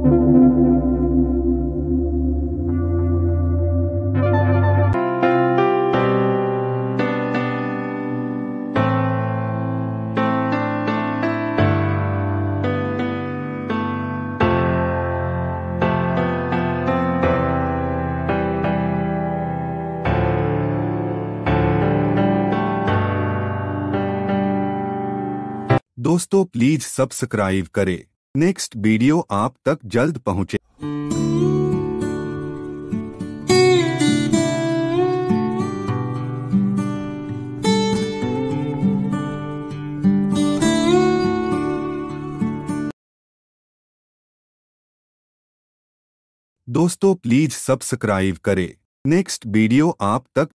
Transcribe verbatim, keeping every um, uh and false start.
दोस्तों please subscribe करें। Next video आप तक जल्द पहुंचे। दोस्तों प्लीज सब्सक्राइब करें। नेक्स्ट वीडियो आप तक